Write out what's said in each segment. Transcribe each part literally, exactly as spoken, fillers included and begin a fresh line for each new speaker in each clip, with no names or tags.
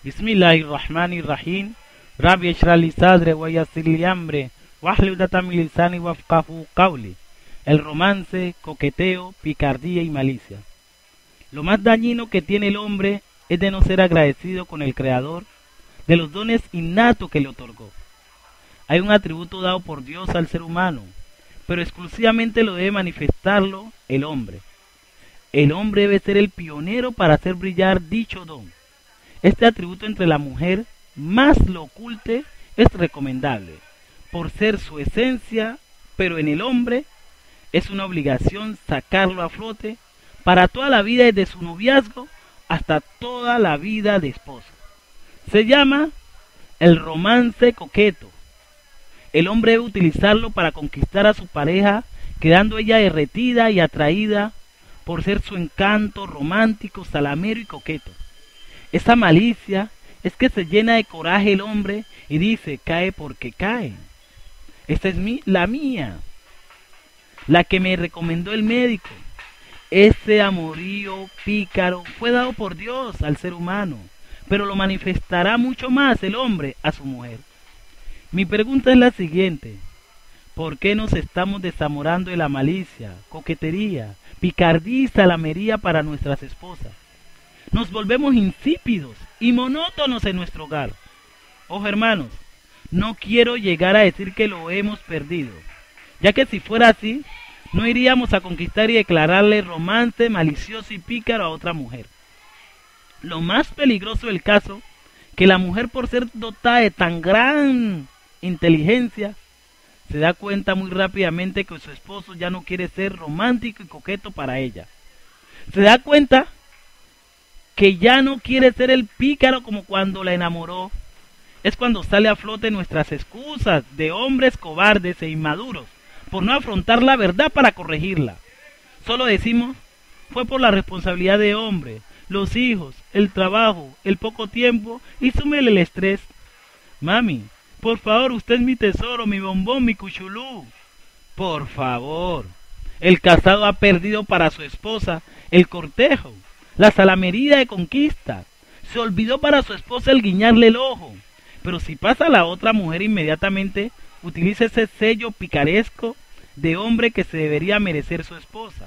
Bismillahirrahmanirrahim. Rabbi اشرح لي صدري ويسر لي أمري واحلل عقدة من لساني يفقهوا قولي. El romance, coqueteo, picardía y malicia. Lo más dañino que tiene el hombre es de no ser agradecido con el Creador de los dones innatos que le otorgó. Hay un atributo dado por Dios al ser humano, pero exclusivamente lo debe manifestarlo el hombre. El hombre debe ser el pionero para hacer brillar dicho don. Este atributo entre la mujer más lo oculte es recomendable, por ser su esencia, pero en el hombre es una obligación sacarlo a flote para toda la vida, desde su noviazgo hasta toda la vida de esposo. Se llama el romance coqueto. El hombre debe utilizarlo para conquistar a su pareja, quedando ella derretida y atraída por ser su encanto romántico, salamero y coqueto. Esa malicia es que se llena de coraje el hombre y dice: cae porque cae. Esta es mi, la mía, la que me recomendó el médico. Ese amorío pícaro fue dado por Dios al ser humano, pero lo manifestará mucho más el hombre a su mujer. Mi pregunta es la siguiente: ¿por qué nos estamos desamorando de la malicia, coquetería, picardía y salamería para nuestras esposas? Nos volvemos insípidos y monótonos en nuestro hogar. Ojo, hermanos, no quiero llegar a decir que lo hemos perdido, ya que si fuera así, no iríamos a conquistar y declararle romance malicioso y pícaro a otra mujer. Lo más peligroso del caso, que la mujer, por ser dotada de tan gran inteligencia, se da cuenta muy rápidamente que su esposo ya no quiere ser romántico y coqueto para ella. Se da cuenta que ya no quiere ser el pícaro como cuando la enamoró. Es cuando sale a flote nuestras excusas de hombres cobardes e inmaduros por no afrontar la verdad para corregirla. Solo decimos: fue por la responsabilidad de hombre, los hijos, el trabajo, el poco tiempo y súmele el estrés. Mami, por favor, usted es mi tesoro, mi bombón, mi cuchulú. Por favor. El casado ha perdido para su esposa el cortejo, la salamería de conquista. Se olvidó para su esposa el guiñarle el ojo. Pero si pasa a la otra mujer, inmediatamente utiliza ese sello picaresco de hombre que se debería merecer su esposa.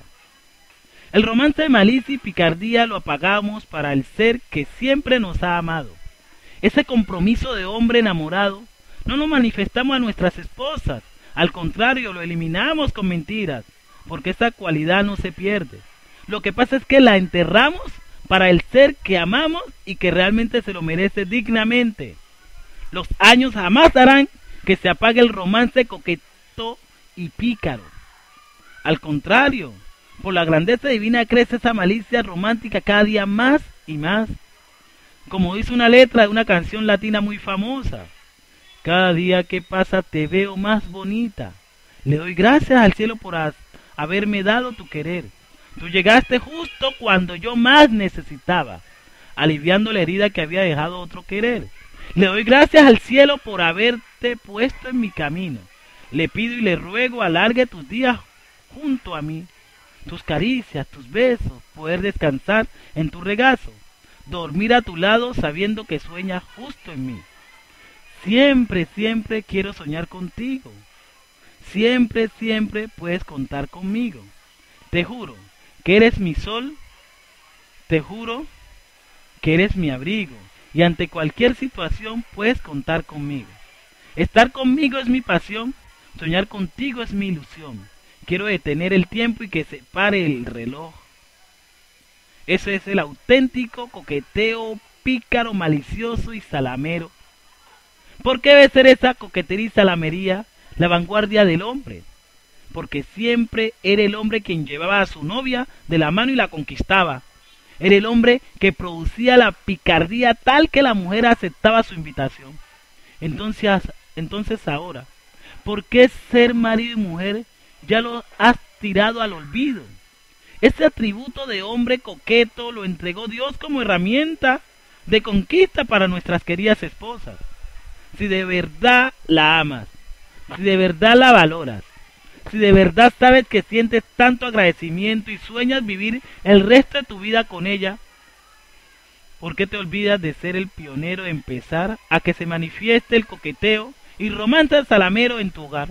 El romance de malicia y picardía lo apagamos para el ser que siempre nos ha amado. Ese compromiso de hombre enamorado no lo manifestamos a nuestras esposas, al contrario, lo eliminamos con mentiras, porque esa cualidad no se pierde. Lo que pasa es que la enterramos para el ser que amamos y que realmente se lo merece dignamente. Los años jamás harán que se apague el romance coqueto y pícaro. Al contrario, por la grandeza divina crece esa malicia romántica cada día más y más. Como dice una letra de una canción latina muy famosa: cada día que pasa te veo más bonita. Le doy gracias al cielo por haberme dado tu querer. Tú llegaste justo cuando yo más necesitaba, aliviando la herida que había dejado otro querer. Le doy gracias al cielo por haberte puesto en mi camino. Le pido y le ruego alargue tus días junto a mí, tus caricias, tus besos, poder descansar en tu regazo, dormir a tu lado sabiendo que sueñas justo en mí. Siempre, siempre quiero soñar contigo. Siempre, siempre puedes contar conmigo. Te juro que eres mi sol, te juro que eres mi abrigo, y ante cualquier situación puedes contar conmigo. Estar conmigo es mi pasión, soñar contigo es mi ilusión. Quiero detener el tiempo y que se pare el reloj. Ese es el auténtico coqueteo pícaro, malicioso y salamero. ¿Por qué debe ser esa coquetería y salamería la vanguardia del hombre? Porque siempre era el hombre quien llevaba a su novia de la mano y la conquistaba. Era el hombre que producía la picardía tal que la mujer aceptaba su invitación. Entonces, entonces ahora, ¿por qué ser marido y mujer ya lo has tirado al olvido? Ese atributo de hombre coqueto lo entregó Dios como herramienta de conquista para nuestras queridas esposas. Si de verdad la amas, si de verdad la valoras, si de verdad sabes que sientes tanto agradecimiento y sueñas vivir el resto de tu vida con ella, ¿Por qué te olvidas de ser el pionero de empezar a que se manifieste el coqueteo y romance salamero en tu hogar?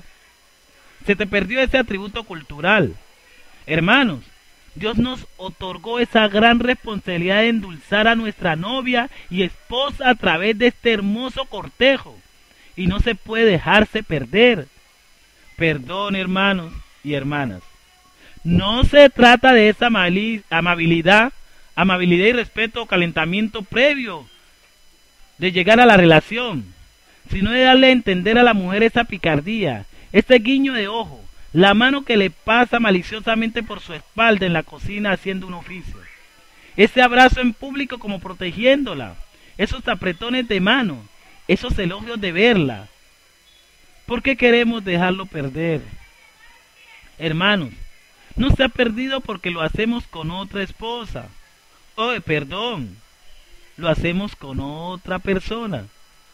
Se te perdió ese atributo cultural. Hermanos, Dios nos otorgó esa gran responsabilidad de endulzar a nuestra novia y esposa a través de este hermoso cortejo, y no se puede dejarse perder. Perdón, hermanos y hermanas. No se trata de esa amabilidad, amabilidad y respeto o calentamiento previo de llegar a la relación, sino de darle a entender a la mujer esa picardía, ese guiño de ojo, la mano que le pasa maliciosamente por su espalda en la cocina haciendo un oficio, ese abrazo en público como protegiéndola, esos apretones de mano, esos elogios de verla. ¿Por qué queremos dejarlo perder? Hermanos, no se ha perdido porque lo hacemos con otra esposa. Oh, perdón, lo hacemos con otra persona.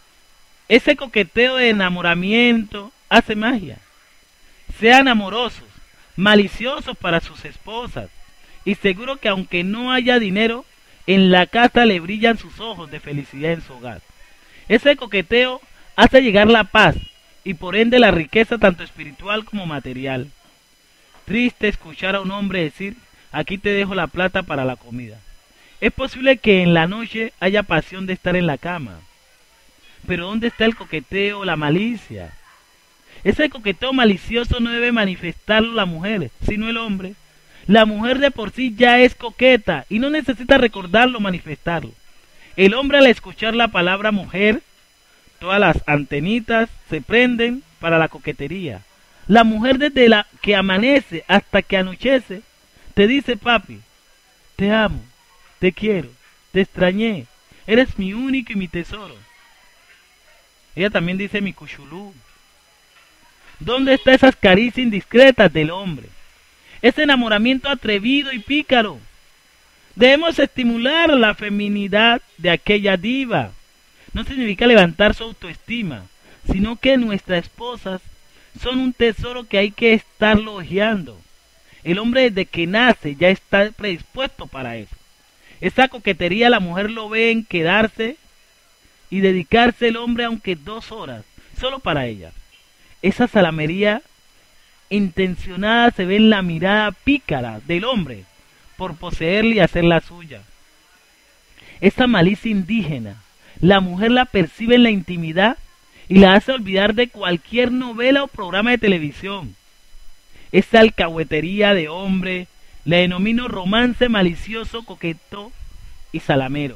Ese coqueteo de enamoramiento hace magia. Sean amorosos, maliciosos para sus esposas, y seguro que aunque no haya dinero, en la casa le brillan sus ojos de felicidad en su hogar. Ese coqueteo hace llegar la paz y por ende la riqueza tanto espiritual como material. Triste escuchar a un hombre decir: aquí te dejo la plata para la comida. Es posible que en la noche haya pasión de estar en la cama, pero ¿dónde está el coqueteo, la malicia? Ese coqueteo malicioso no debe manifestarlo la mujer, sino el hombre. La mujer de por sí ya es coqueta y no necesita recordarlo o manifestarlo. El hombre, al escuchar la palabra mujer, todas las antenitas se prenden para la coquetería. La mujer, desde la que amanece hasta que anochece, te dice: papi, te amo, te quiero, te extrañé, eres mi único y mi tesoro. Ella también dice: mi cuchulú. ¿Dónde están esas caricias indiscretas del hombre? Ese enamoramiento atrevido y pícaro. Debemos estimular la feminidad de aquella diva. No significa levantar su autoestima, sino que nuestras esposas son un tesoro que hay que estarlo ojeando. El hombre, desde que nace, ya está predispuesto para eso. Esa coquetería la mujer lo ve en quedarse y dedicarse el hombre aunque dos horas, solo para ella. Esa salamería intencionada se ve en la mirada pícara del hombre por poseerla y hacerla suya. Esa malicia indígena, la mujer la percibe en la intimidad y la hace olvidar de cualquier novela o programa de televisión. Esa alcahuetería de hombre la denomino romance malicioso, coqueto y salamero.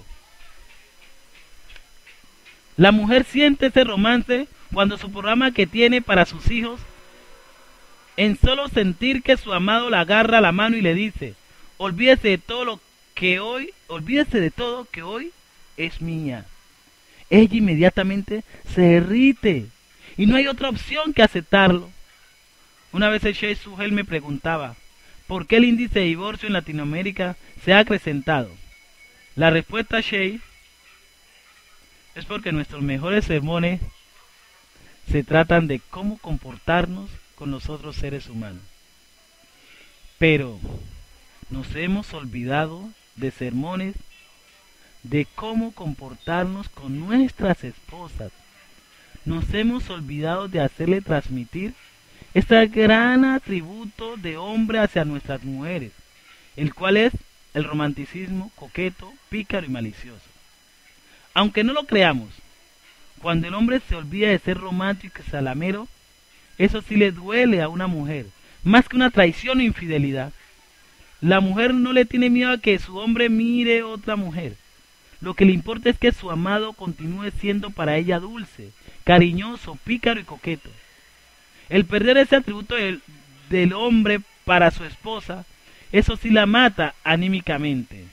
La mujer siente ese romance cuando su programa que tiene para sus hijos, en solo sentir que su amado la agarra la mano y le dice: olvídese de todo lo que hoy, olvídese de todo que hoy es mía. Ella inmediatamente se derrite y no hay otra opción que aceptarlo. Una vez el Sheikh Suhel me preguntaba: ¿por qué el índice de divorcio en Latinoamérica se ha acrecentado? La respuesta, Sheikh, es porque nuestros mejores sermones se tratan de cómo comportarnos con los otros seres humanos. Pero nos hemos olvidado de sermones de cómo comportarnos con nuestras esposas. Nos hemos olvidado de hacerle transmitir este gran atributo de hombre hacia nuestras mujeres, el cual es el romanticismo coqueto, pícaro y malicioso. Aunque no lo creamos, cuando el hombre se olvida de ser romántico y salamero, eso sí le duele a una mujer, más que una traición o infidelidad. La mujer no le tiene miedo a que su hombre mire a otra mujer. Lo que le importa es que su amado continúe siendo para ella dulce, cariñoso, pícaro y coqueto. El perder ese atributo del, del hombre para su esposa, eso sí la mata anímicamente.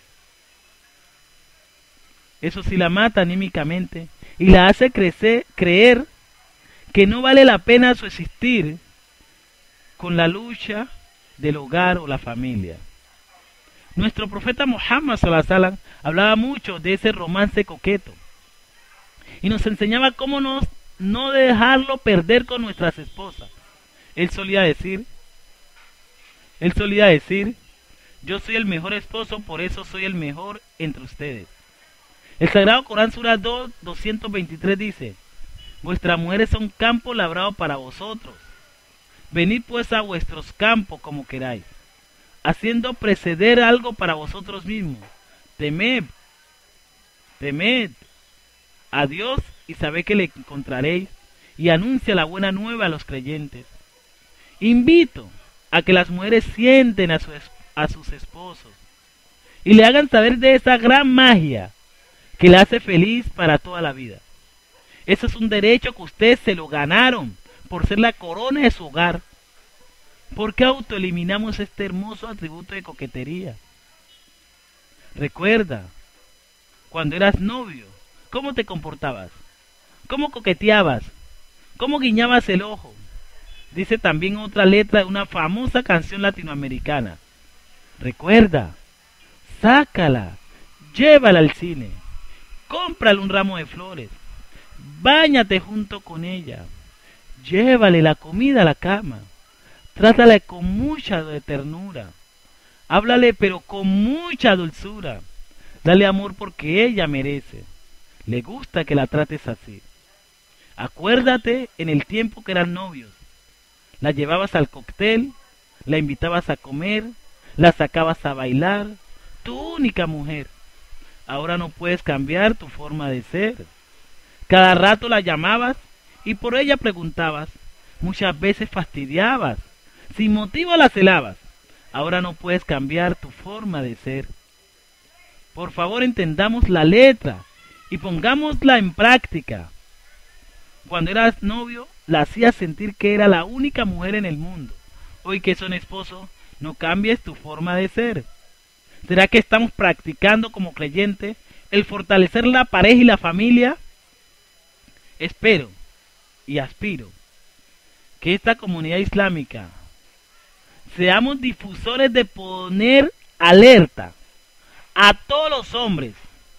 Eso sí la mata anímicamente y la hace crecer, creer que no vale la pena su existir con la lucha del hogar o la familia. Nuestro profeta Muhammad sallallahu alaihi wasallam hablaba mucho de ese romance coqueto y nos enseñaba cómo nos, no dejarlo perder con nuestras esposas. Él solía decir, él solía decir, yo soy el mejor esposo, por eso soy el mejor entre ustedes. El Sagrado Corán Sura dos, doscientos veintitrés dice: vuestras mujeres son campo labrado para vosotros. Venid pues a vuestros campos como queráis, haciendo preceder algo para vosotros mismos. Temed, temed a Dios y sabed que le encontraréis, y anuncia la buena nueva a los creyentes. Invito a que las mujeres sienten a, su, a sus esposos y le hagan saber de esa gran magia que le hace feliz para toda la vida. Eso es un derecho que ustedes se lo ganaron por ser la corona de su hogar. ¿Por qué autoeliminamos este hermoso atributo de coquetería? Recuerda, cuando eras novio, ¿cómo te comportabas? ¿Cómo coqueteabas? ¿Cómo guiñabas el ojo? Dice también otra letra de una famosa canción latinoamericana. Recuerda, sácala, llévala al cine, cómprale un ramo de flores, báñate junto con ella, llévale la comida a la cama, trátala con mucha ternura, háblale pero con mucha dulzura, dale amor porque ella merece, le gusta que la trates así. Acuérdate en el tiempo que eran novios, la llevabas al cóctel, la invitabas a comer, la sacabas a bailar, tu única mujer. Ahora no puedes cambiar tu forma de ser. Cada rato la llamabas y por ella preguntabas, muchas veces fastidiabas, sin motivo la celabas. Ahora no puedes cambiar tu forma de ser. Por favor, entendamos la letra y pongámosla en práctica. Cuando eras novio, la hacías sentir que era la única mujer en el mundo. Hoy que son esposo, no cambies tu forma de ser. ¿Será que estamos practicando como creyentes el fortalecer la pareja y la familia? Espero y aspiro que esta comunidad islámica seamos difusores de poner alerta a todos los hombres,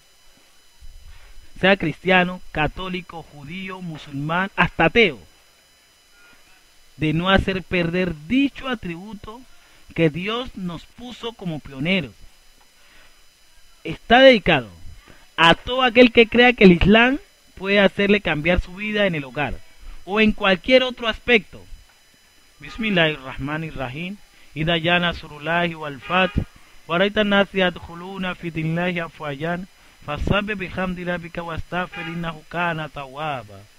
sea cristiano, católico, judío, musulmán, hasta ateo, de no hacer perder dicho atributo que Dios nos puso como pioneros. Está dedicado a todo aquel que crea que el Islam puede hacerle cambiar su vida en el hogar o en cualquier otro aspecto. Bismillahirrahmanirrahim. Idha ya nasrullahi wal fath wa ra'aita an-nasa yadkhuluna fi dinillahi afwajan fasabbih bihamdi rabbika wastaghfir innahu kana tawwaba.